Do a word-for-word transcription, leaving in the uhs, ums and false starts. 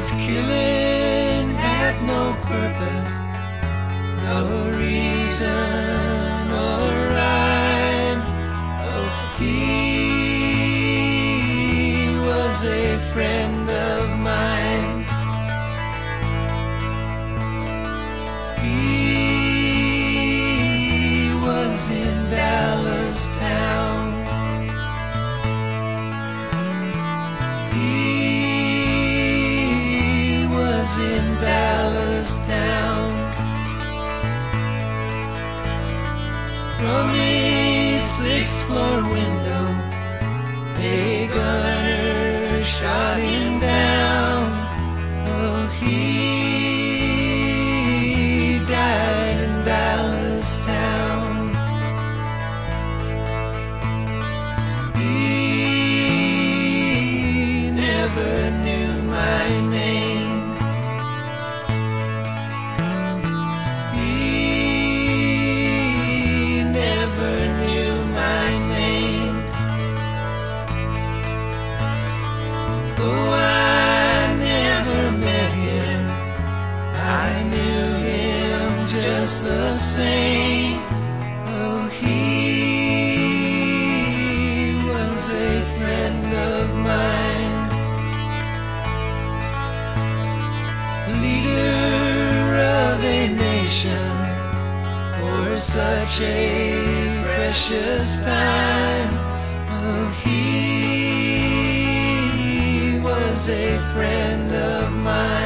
His killing had no purpose, no reason or rhyme. Oh, he was a friend of mine. He was in Dallas town. He was in Dallas town. From a sixth floor window, a gunner shot him down. Oh, he died in Dallas town. He never knew my name. He never knew my name. Oh, I never met him. I knew him just the same. Oh, he was a friend of mine. Leader of a nation for such a precious time. Oh, he was a friend of mine.